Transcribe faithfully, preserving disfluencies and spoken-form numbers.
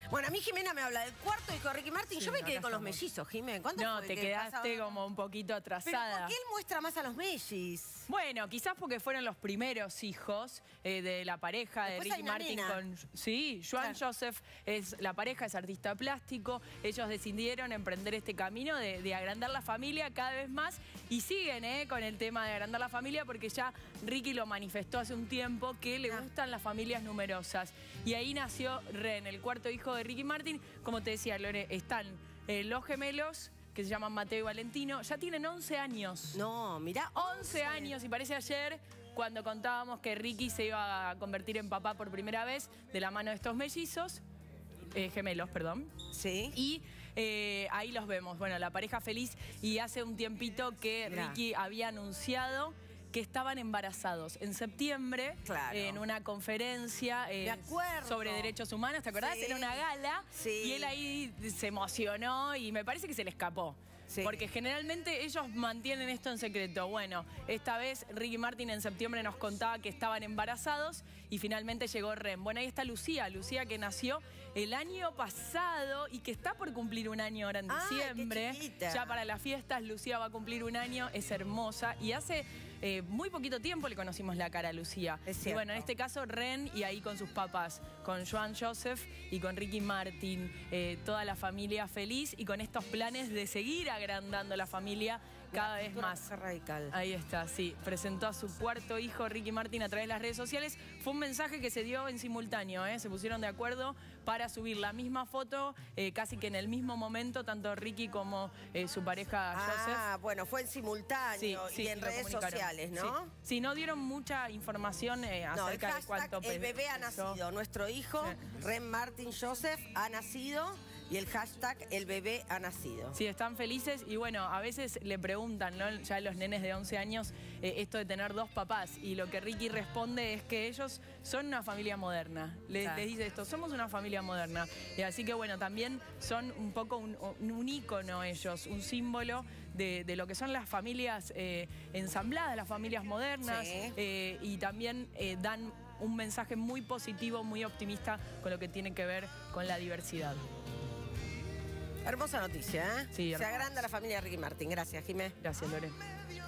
Bueno, a mí Jimena me habla del cuarto hijo de Ricky Martin. Sí, Yo me acá quedé con los estamos. mellizos, Jimena. ¿Cuándo No, fue te que quedaste pasaba? como un poquito ¿Pero atrasada. por qué él muestra más a los mellis? Bueno, quizás porque fueron los primeros hijos eh, de la pareja Después de hay Ricky una Martin nena. con... Sí, Joan Claro. Joseph es la pareja, es artista plástico. Ellos decidieron emprender este camino de, de agrandar la familia cada vez más y siguen eh, con el tema de agrandar la familia porque ya Ricky lo manifestó hace un tiempo que le Ah. gustan las familias numerosas. Y ahí nació Ren, el cuarto hijo de Ricky Martin. Como te decía, Lore, están eh, los gemelos, que se llaman Mateo y Valentino. Ya tienen once años. No, mirá, once años, y parece ayer cuando contábamos que Ricky se iba a convertir en papá por primera vez de la mano de estos mellizos, eh, gemelos, perdón. Sí. Y eh, ahí los vemos, bueno, la pareja feliz, y hace un tiempito que Mirá. Ricky había anunciado que estaban embarazados en septiembre, Claro. en una conferencia eh, Me acuerdo. sobre derechos humanos, ¿te acordás? Sí. Era una gala, Sí. y él ahí se emocionó y me parece que se le escapó. Sí. Porque generalmente ellos mantienen esto en secreto. Bueno, esta vez Ricky Martin en septiembre nos contaba que estaban embarazados y finalmente llegó Ren. Bueno, ahí está Lucía, Lucía que nació el año pasado y que está por cumplir un año ahora en Ah, qué diciembre. chiquita. Ya para las fiestas Lucía va a cumplir un año, es hermosa y hace eh, muy poquito tiempo le conocimos la cara a Lucía. Es y cierto. bueno, en este caso Ren y ahí con sus papás, con Joan Joseph y con Ricky Martin, eh, toda la familia feliz y con estos planes de seguir agrandando la familia cada vez más. Radical. Ahí está, sí. Presentó a su cuarto hijo, Ricky Martin, a través de las redes sociales. Fue un mensaje que se dio en simultáneo, ¿eh? Se pusieron de acuerdo para subir la misma foto, eh, casi que en el mismo momento, tanto Ricky como eh, su pareja Joseph. Ah, bueno, fue en simultáneo Sí, sí, y en lo redes comunicaron. sociales, ¿no? Sí. Sí, no dieron mucha información eh, No, el acerca de cuánto hashtag, el bebé ha pesó. nacido. Nuestro hijo, Sí. Ren Martin Joseph, ha nacido. Y el hashtag, el bebé ha nacido. Sí, están felices y bueno, a veces le preguntan, ¿no? Ya los nenes de once años, eh, esto de tener dos papás. Y lo que Ricky responde es que ellos son una familia moderna. Les, Claro. les dice esto, somos una familia moderna. Y así que bueno, también son un poco un, un ícono ellos, un símbolo de, de lo que son las familias eh, ensambladas, las familias modernas. Sí. eh, y también eh, dan un mensaje muy positivo, muy optimista con lo que tiene que ver con la diversidad. Hermosa noticia, ¿eh? Sí, Se hermosa. agranda la familia Ricky Martin. Gracias, Jimé. Gracias, Lore.